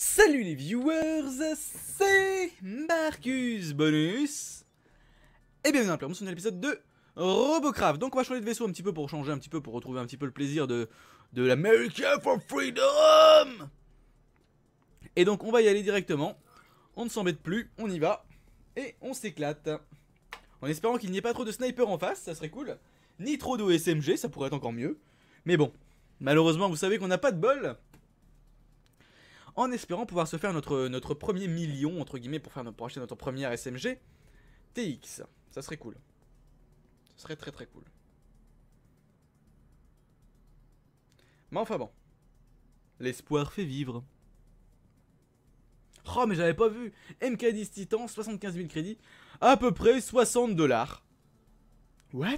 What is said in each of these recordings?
Salut les viewers, c'est Marcus Bonus et bienvenue dans un épisode de Robocraft. Donc on va changer de vaisseau un petit peu pour changer un petit peu, pour retrouver un petit peu le plaisir de l'America for Freedom. Et donc on va y aller directement, on ne s'embête plus, on y va et on s'éclate. En espérant qu'il n'y ait pas trop de snipers en face, ça serait cool. Ni trop de SMG, ça pourrait être encore mieux. Mais bon, malheureusement vous savez qu'on n'a pas de bol. En espérant pouvoir se faire notre premier million, entre guillemets, pour acheter notre première SMG TX. Ça serait cool. Ça serait très très cool. Mais enfin bon. L'espoir fait vivre. Oh mais j'avais pas vu. MK10 Titan, 75 000 crédits. À peu près 60 $. What?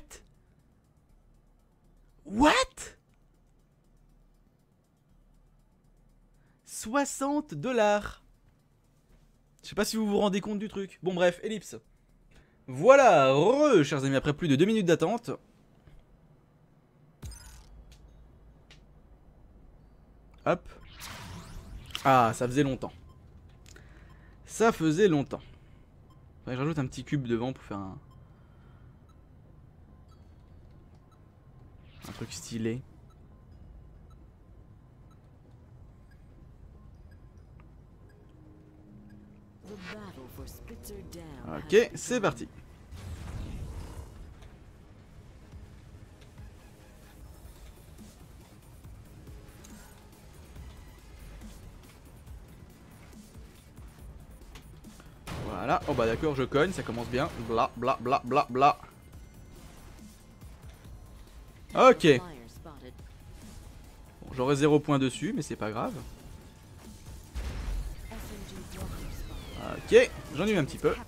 What? 60 $. Je sais pas si vous vous rendez compte du truc. Bon bref, ellipse. Voilà, chers amis, après plus de 2 minutes d'attente. Hop. Ah, ça faisait longtemps. Ça faisait longtemps. Ouais, je rajoute un petit cube devant pour faire un truc stylé. Ok, c'est parti. Voilà, oh bah d'accord, je cogne, ça commence bien. Bla bla bla bla bla. Ok. Bon, j'aurai 0 point dessus, mais c'est pas grave. Ok, j'en ai eu un petit peu.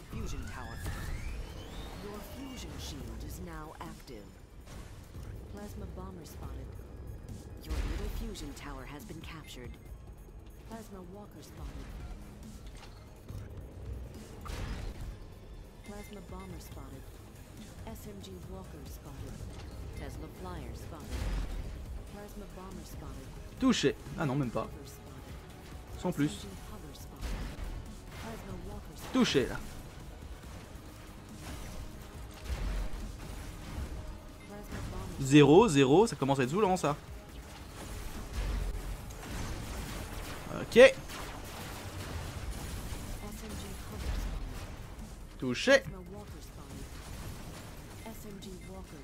Plasma bomber spotted. SMG walker spotted. Tesla flyer spotted. Plasma bomber spotted. Touché. Ah non, même pas. Hover spotted. Sans plus. SMG hover spotted. Plasma walker spotted. Touché là. Plasma bomber 0, 0, ça commence à être saoulant ça. Ok. SMG hover spotted. Touché. Plasma walker spotted. SMG walker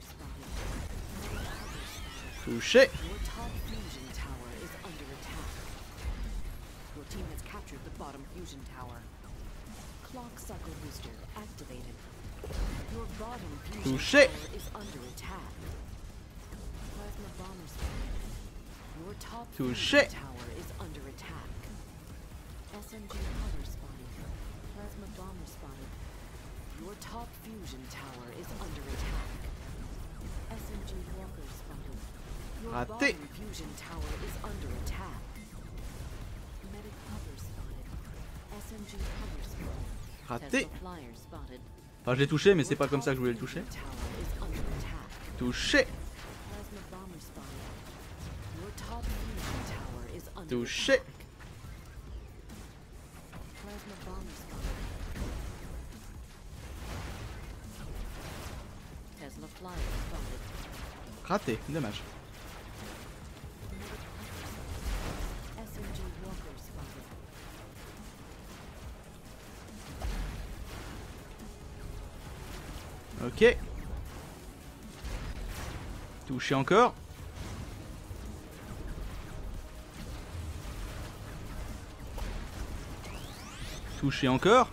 spotted. Touché. Your top fusion tower is under attack. Your team has captured the bottom fusion tower. Clock cycle booster activated. Your bottom fusion Touché. tower is under attack. Plasma bomber spotted. Your top Touché. fusion tower is under attack. SMG hover spotted. Plasma bomber spotted. Your top fusion tower is under attack. SMG walker spotted. Your Raté. bottom fusion tower is under attack. Medic hover spotted. SMG hover spotted. Raté. Tesla flyer spotted. Enfin, je l'ai touché, mais c'est pas comme ça que je voulais le toucher. Your tower is under attack. Touché. Plasma bomber spotted. Your top fusion tower is under Touché. attack. Plasma bomber spotted. Tesla flyer spotted. Raté, dommage. SMG walker spotted. Ok. Touché encore. Touché encore.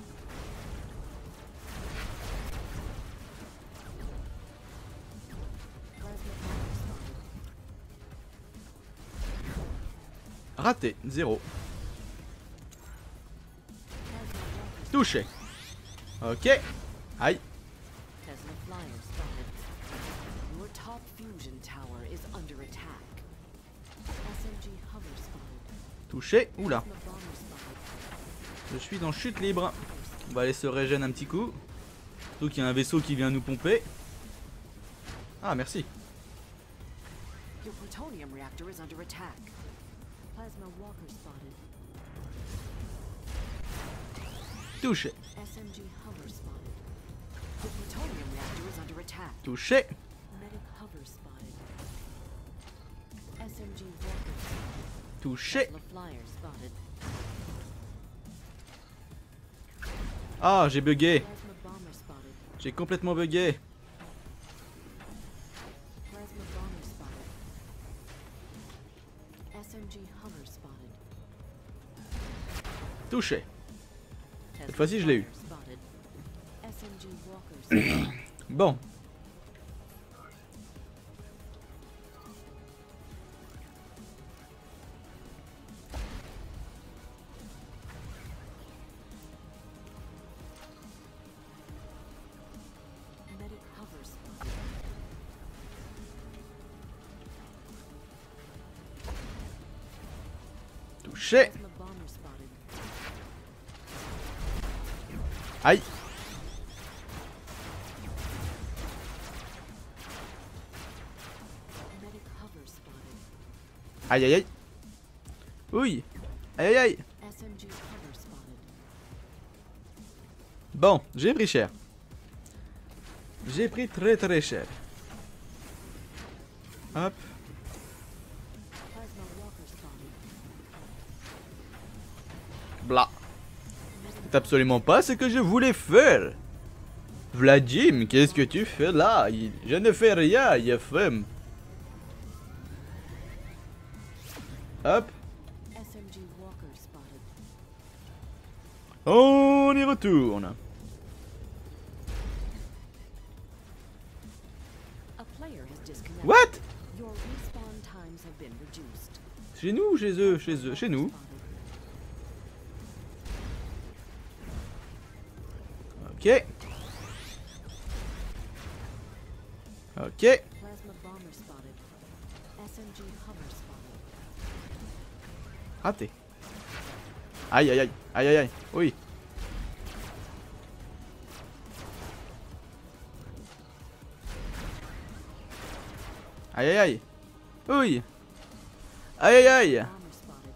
Plasma bomber spotted. Raté, 0. Plasma walker Touché. Ok. Aïe. Tesla flyer spotted. Your top fusion tower is under attack. SMG hover spotted. Touché. Oula. Plasma bomber spotted. Je suis en chute libre. On va aller se régénérer un petit coup. Surtout qu'il y a un vaisseau qui vient nous pomper. Ah, merci. Your plutonium reactor is under attack. Plasma walker spotted. Touché. SMG hover spotted. The plutonium reactor is under attack. Touché. Medic hover spotted. SMG walker spotted. Touché. Tesla flyer spotted. Ah, j'ai bugué. Plasma bomber spotted. J'ai complètement bugué. Plasma bomber spotted. SMG hover spotted. Touché. Tesla fois-ci, je l'ai eu. flyer spotted. SMG walker spotted. Bon. Medic hover spotted. Touché. Plasma bomber spotted. Aïe. Medic hover spotted. Aïe aïe aïe. Oui. Aïe aïe aïe. SMG hover spotted. Bon, j'ai pris cher. J'ai pris très très cher. Hop. Plasma walker spotted. Blah. C'est absolument pas ce que je voulais faire. Vladim, qu'est-ce que tu fais là? Je ne fais rien, Yefrem. Hop. SMG walker spotted. On y retourne. A player has disconnected. What? Your respawn times have been reduced. Chez nous, chez eux, chez nous. Ok. Ok. Plasma bomber spotted. SMG hover spotted. Raté. Aïe aïe aïe. Aïe aïe aïe. Oui. Aïe aïe aïe. Oui. Aïe aïe aïe. Bomber spotted.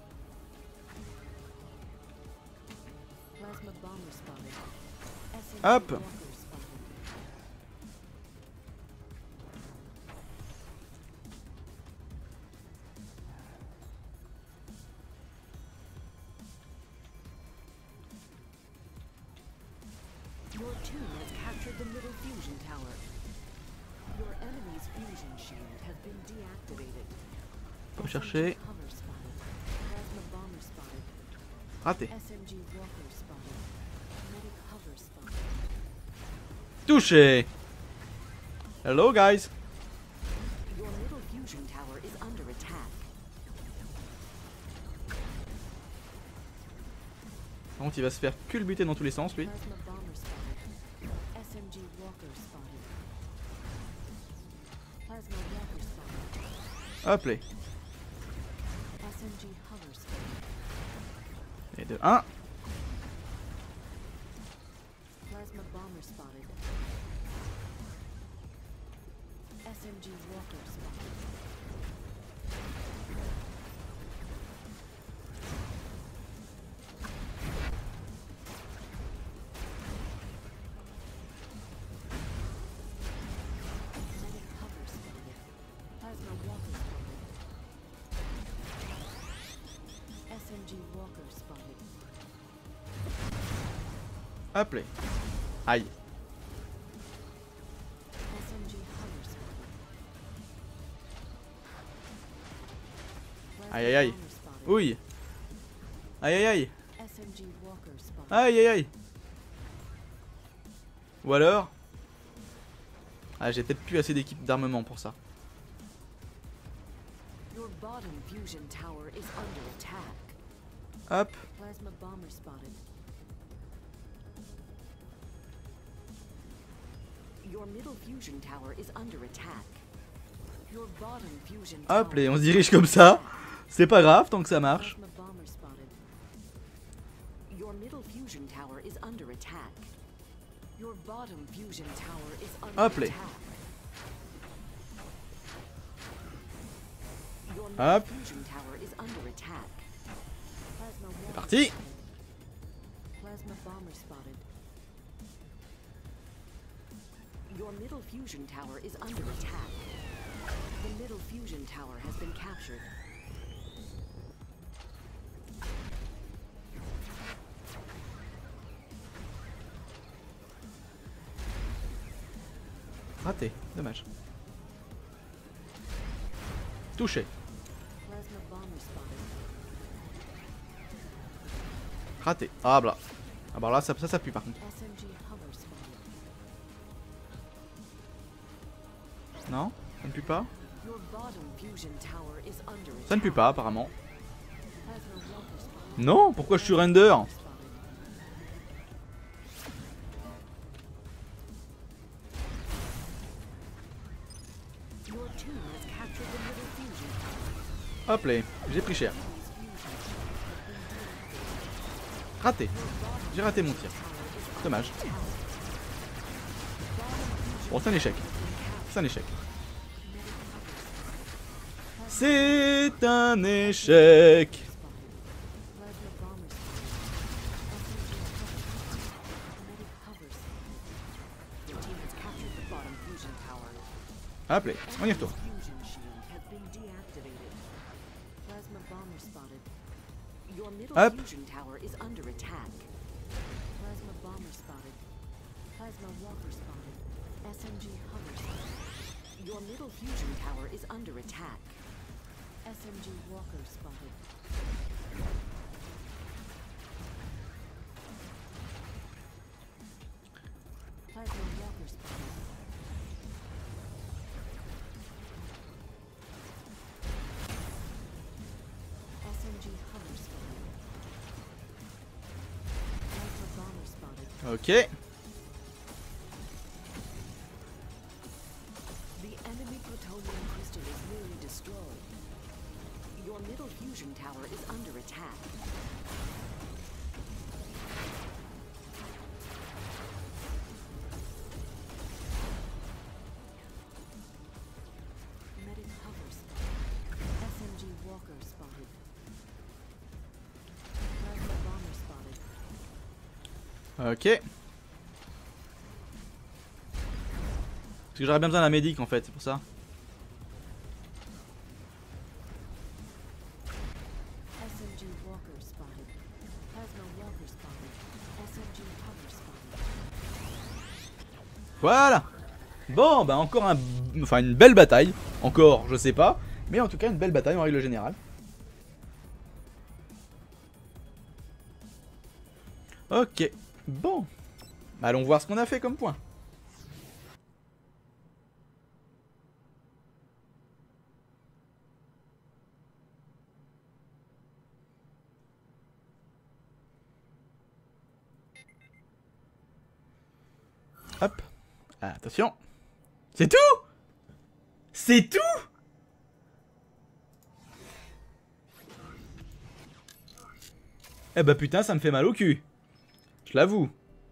Plasma bomber spotted. SMG Hop. walker spotted. Your team has captured the middle fusion tower. Your enemy's fusion shield has been deactivated. Faut chercher. SMG hover spotted. Plasma bomber spotted. Raté. SMG walker spotted. Medic hover spotted. Touché. Hello guys. Your middle fusion tower is under attack. Par contre, il va se faire culbuter dans tous les sens lui. Plasma bomber spotted. SMG walker spotted. Plasma walker spotted. Hop là. SMG hover spotted. Et de 1. Plasma bomber spotted. SMG walker spotted. Medic hover spotted. Plasma walker spotted. SMG walker spotted. Hop là. Aïe. SMG hover spotted. Aïe aïe aïe. Bomber spotted. Oui. Aïe aïe aïe. SMG walker spotted. Aïe aïe aïe. Ou alors. Ah, j'ai peut-être plus assez d'équipe d'armement pour ça. Your bottom fusion tower is under attack. Hop. Plasma bomber spotted. Your middle fusion tower is under attack. Your bottom fusion Hop tower là, on se is dirige under comme ça. attack. C'est pas grave tant que ça marche. Plasma bomber spotted. Your middle fusion tower is under attack. Your bottom fusion tower is under Hop là. attack. Your middle Hop. fusion tower is under attack. Plasma C'est walker parti. spotted. Plasma bomber spotted. Your middle fusion tower is under attack. The middle fusion tower has been captured. Raté, dommage. Touché. Plasma bomber spotted. Raté. Ah bah. Ah bah là ça pue par contre. SMG hover spotted. Non? Ça ne pue pas? Your bottom fusion tower is under Ça ne pue attack. pas apparemment. Plasma walker spotted. Non? Pourquoi je suis render? Spotted. Your team has captured the middle fusion tower. Hop là, j'ai pris cher. Raté. J'ai raté mon tir. Dommage. Bon, c'est un échec. C'est un échec. C'est un échec. Plasma bomber spotted. SMG hover spotted. Your team has captured the bottom fusion tower. Hop là, on y retourne. Fusion shield has been deactivated. Plasma bomber spotted. Your middle Hop. fusion tower is under attack. Plasma bomber spotted. Plasma walker spotted. SMG hover spotted. Your middle fusion tower is under attack. SMG walker spotted. Plasma walker spotted. SMG hover spotted. Plasma bomber spotted. Ok. The enemy plutonium crystal is nearly destroyed. Your middle fusion tower is under attack. Medic hover spotted. SMG walker spotted. Plasma bomber spotted. Ok. Parce que j'aurais bien besoin d'un médic en fait, c'est pour ça. SMG walker spotted. Plasma walker spotted. SMG hover spotted. Voilà. Bon, bah encore enfin une belle bataille. Encore, je sais pas. Mais en tout cas, une belle bataille en règle générale. Ok. Bon. Allons voir ce qu'on a fait comme point. Hop. Attention. C'est tout? C'est tout? Eh bah putain, ça me fait mal au cul. Je l'avoue.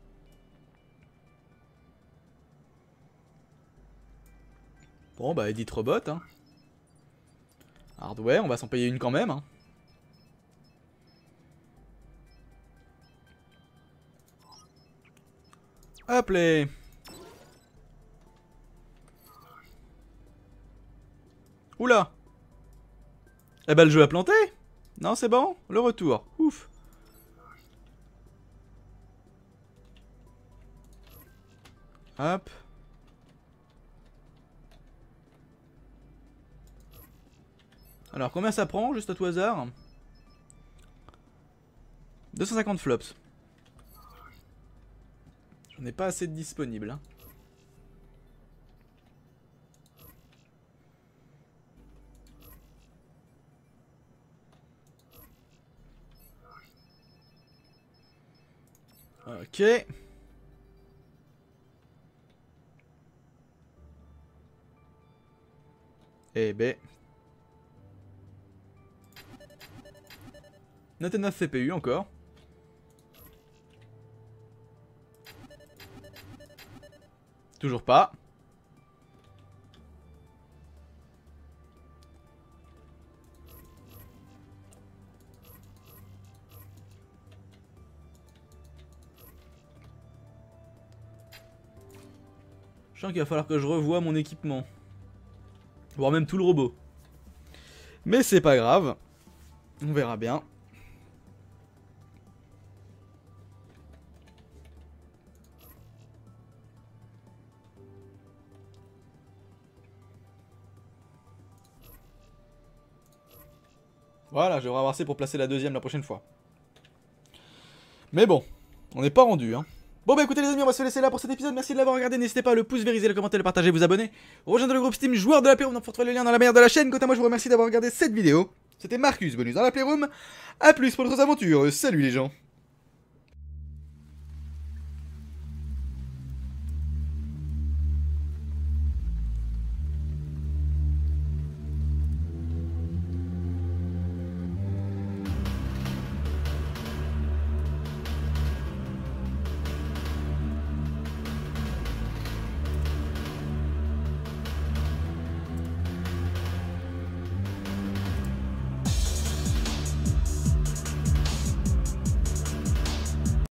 Bon bah Edith Robot hein. Hardware, on va s'en payer une quand même hein. Hop les. Oula. Eh bah le jeu a planté. Non c'est bon, le retour. Ouf. Hop. Alors combien ça prend juste à tout hasard? 250 flops. J'en ai pas assez de disponibles. Hein. Ok. Eh ben. Note 9 CPU encore. Toujours pas. Je sens qu'il va falloir que je revoie mon équipement. Voire même tout le robot. Mais c'est pas grave. On verra bien. Voilà, je devrais avoir assez pour placer la deuxième la prochaine fois. Mais bon, on n'est pas rendu, hein. Bon bah écoutez les amis, on va se laisser là pour cet épisode, merci de l'avoir regardé, n'hésitez pas à le pouce vériser, le commenter, le partager, vous abonner, rejoindre le groupe Steam joueur de la Playroom, donc vous retrouverez le lien dans la barre de la chaîne. Quant à moi je vous remercie d'avoir regardé cette vidéo, c'était Marcus Bonus dans la Playroom, à plus pour d'autres aventures, salut les gens.